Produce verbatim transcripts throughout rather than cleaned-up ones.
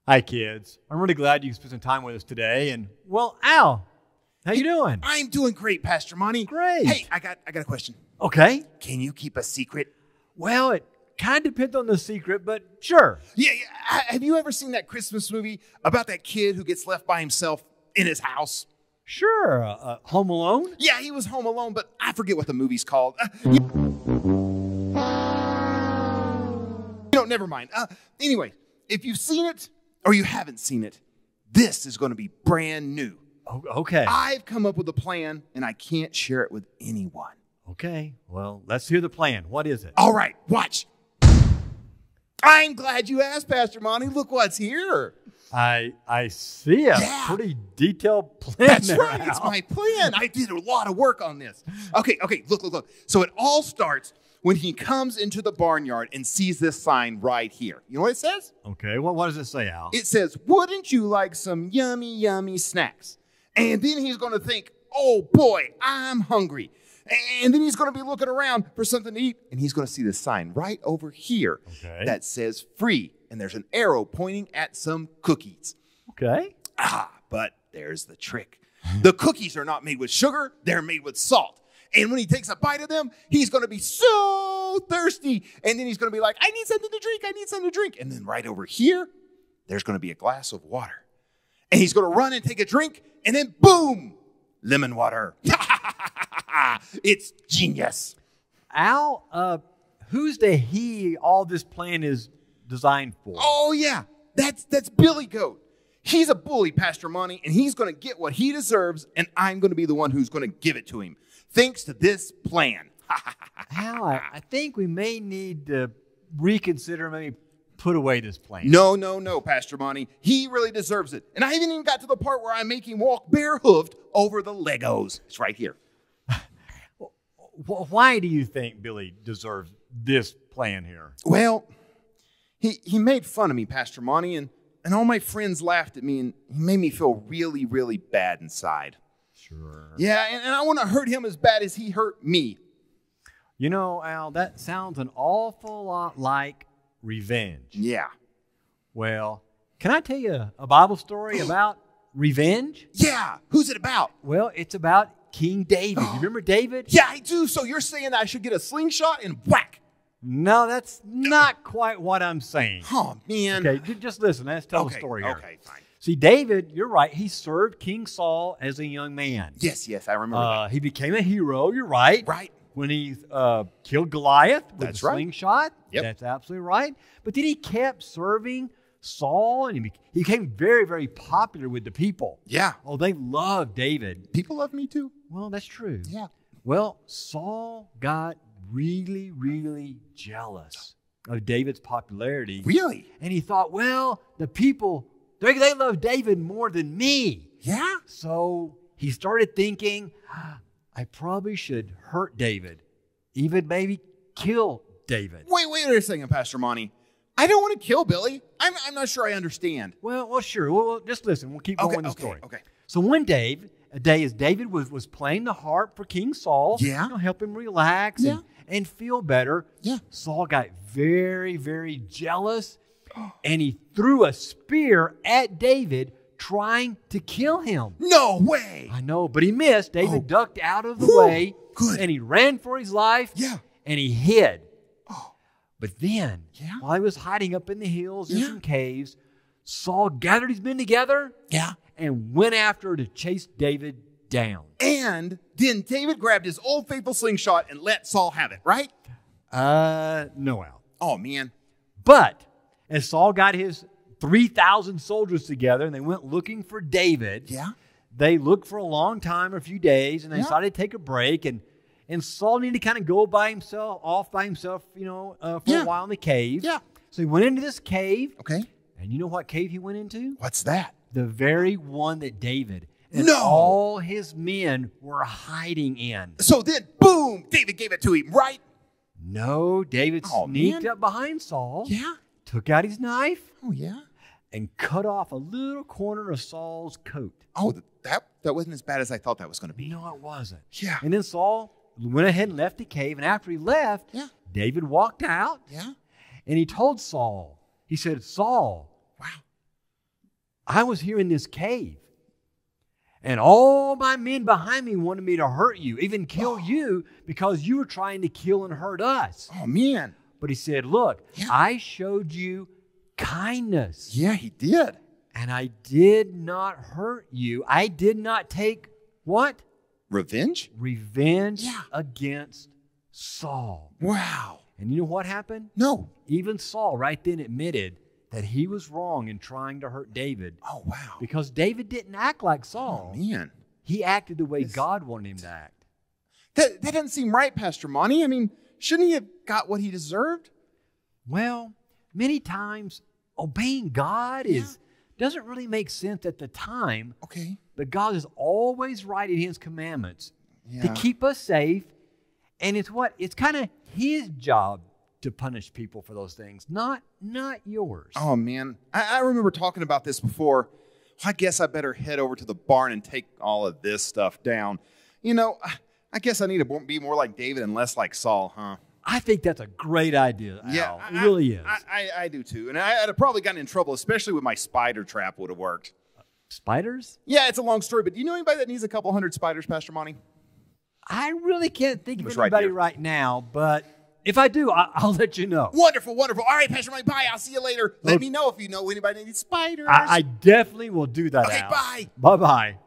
Hi, kids. I'm really glad you spent some time with us today. And, well, Al, how you doing? I'm doing great, Pastor Monty. Great. Hey, I got I got a question. Okay. Can you keep a secret? Well, it kind of depends on the secret, but sure. Yeah, yeah. Ha- Have you ever seen that Christmas movie about that kid who gets left by himself in his house? Sure. Uh, uh, Home Alone? Yeah, he was home alone, but I forget what the movie's called. Uh, you, you know, never mind. Uh, anyway, if you've seen it or you haven't seen it, this is going to be brand new. Oh, okay. I've come up with a plan, and I can't share it with anyone. Okay. Well, let's hear the plan. What is it? All right, watch. I'm glad you asked, Pastor Monty. Look what's here. I I see a Yeah. pretty detailed plan. That's there, right. Al. It's my plan. I did a lot of work on this. Okay, okay, look, look, look. So it all starts when he comes into the barnyard and sees this sign right here. You know what it says? Okay. Well, what does it say, Al? It says, wouldn't you like some yummy, yummy snacks? And then he's going to think, oh boy, I'm hungry. And then he's going to be looking around for something to eat. And he's going to see this sign right over here Okay. that says free. And there's an arrow pointing at some cookies. Okay. Ah, but there's the trick. The cookies are not made with sugar. They're made with salt. And when he takes a bite of them, he's going to be so thirsty. And then he's going to be like, I need something to drink. I need something to drink. And then right over here, there's going to be a glass of water. And he's going to run and take a drink. And then boom, lemon water. It's genius. Al, uh, who's the he all this plan is designed for? Oh, yeah. That's that's Billy Goat. He's a bully, Pastor Monty, and he's going to get what he deserves, and I'm going to be the one who's going to give it to him, thanks to this plan. Al, I, I think we may need to reconsider, maybe put away this plan. No, no, no, Pastor Monty. He really deserves it. And I haven't even got to the part where I make him walk bare-hoofed over the Legos. It's right here. Wh- Why do you think Billy deserves this plan here? Well, he, he made fun of me, Pastor Monty, and, and all my friends laughed at me, and he made me feel really, really bad inside. Sure. Yeah, and, and I want to hurt him as bad as he hurt me. You know, Al, that sounds an awful lot like revenge. Yeah. Well, can I tell you a Bible story about revenge? Yeah, who's it about? Well, it's about King David. You remember David? Yeah, I do. So you're saying that I should get a slingshot and whack? No, that's not quite what I'm saying. Oh, man. Okay, ju- just listen. Let's tell Okay, the story here. okay, fine. See, David, you're right. He served King Saul as a young man. Yes, yes, I remember Uh, he became a hero. You're right. that. Right. When he uh, killed Goliath with That's a right. slingshot. Yep. That's absolutely right. But then he kept serving Saul, and he, be- he became very, very popular with the people. Yeah. Oh, they loved David. People love me too. Well, that's true. Yeah. Well, Saul got really, really jealous of David's popularity. Really? And he thought, well, the people, they, they love David more than me. Yeah? So he started thinking, I probably should hurt David, even maybe kill David. Wait, wait a second, Pastor Monty. I don't want to kill Billy. I'm, I'm not sure I understand. Well, well, sure. Well, well, just listen. We'll keep Okay, going with the okay, story. okay. So one day, a day as David was, was playing the harp for King Saul, Yeah. you know, help him relax Yeah. and, and feel better. Yeah. Saul got very, very jealous, and he threw a spear at David, trying to kill him. No way. I know, but he missed. David Oh. ducked out of the Whew. way, Good. and he ran for his life, Yeah. and he hid. Oh. But then, Yeah. while he was hiding up in the hills in Yeah. some caves, Saul gathered his men together Yeah. and went after to chase David down. And then David grabbed his old faithful slingshot and let Saul have it, right? Uh, no, Al. Oh, man. But as Saul got his three thousand soldiers together and they went looking for David, Yeah. they looked for a long time, a few days, and they Yeah. decided to take a break. And, and Saul needed to kind of go by himself, off by himself, you know, uh, for Yeah. a while in the cave. Yeah. So he went into this cave. Okay. And you know what cave he went into? What's that? The very one that David and No. all his men were hiding in. So then, boom, David gave it to him, right? No, David Oh, sneaked man. up behind Saul, Yeah. took out his knife, Oh, yeah. and cut off a little corner of Saul's coat. Oh, that that wasn't as bad as I thought that was going to be. No, it wasn't. Yeah. And then Saul went ahead and left the cave. And after he left, Yeah. David walked out Yeah. and he told Saul, he said, Saul, Wow. I was here in this cave, and all my men behind me wanted me to hurt you, even kill Oh. you, because you were trying to kill and hurt us. Oh, man. But he said, look, Yeah. I showed you kindness, Yeah, he did. and I did not hurt you. I did not take what? Revenge? Revenge Yeah. against Saul. Wow. And you know what happened? No. Even Saul right then admitted that he was wrong in trying to hurt David, Oh, wow. because David didn't act like Saul. Oh, man. He acted the way This- God wanted him to act. That, that doesn't seem right, Pastor Monty. I mean, shouldn't he have got what he deserved? Well, many times obeying God is doesn't really make sense at the time, Okay. but God is always right in His commandments Yeah. to keep us safe. And it's what? It's kind of His job to punish people for those things, not not yours. Oh, man. I, I remember talking about this before. I guess I better head over to the barn and take all of this stuff down. You know, I, I guess I need to be more like David and less like Saul, huh? I think that's a great idea, Al. Yeah, It I- really I, is. I, I, I do too. And I, I'd have probably gotten in trouble, especially with my spider trap would have worked. Spiders? Yeah, it's a long story, but do you know anybody that needs a couple hundred spiders, Pastor Monty? I really can't think of was right anybody there. right now, but if I do, I, I'll let you know. Wonderful, wonderful. All right, Pastor Monty, bye. I'll see you later. Let Okay. me know if you know anybody that needs spiders. I, I definitely will do that. Okay, Al. bye. Bye-bye.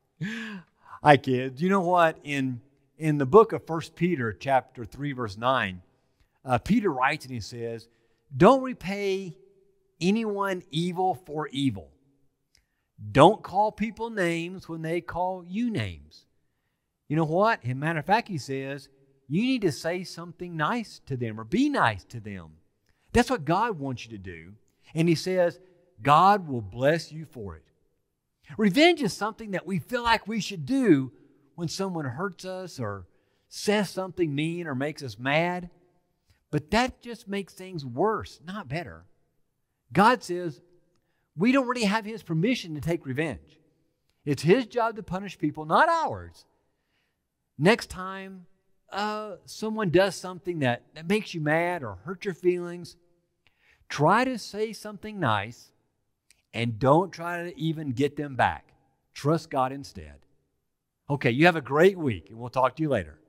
Hi, kids. You know what? In in the book of First Peter, chapter three, verse nine, uh, Peter writes and he says, "Don't repay anyone evil for evil. Don't call people names when they call you names." You know what? As a matter of fact, he says, you need to say something nice to them or be nice to them. That's what God wants you to do. And he says, God will bless you for it. Revenge is something that we feel like we should do when someone hurts us or says something mean or makes us mad. But that just makes things worse, not better. God says we don't really have His permission to take revenge. It's His job to punish people, not ours. Next time uh, someone does something that, that makes you mad or hurt your feelings, try to say something nice and don't try to even get them back. Trust God instead. Okay, you have a great week, and we'll talk to you later.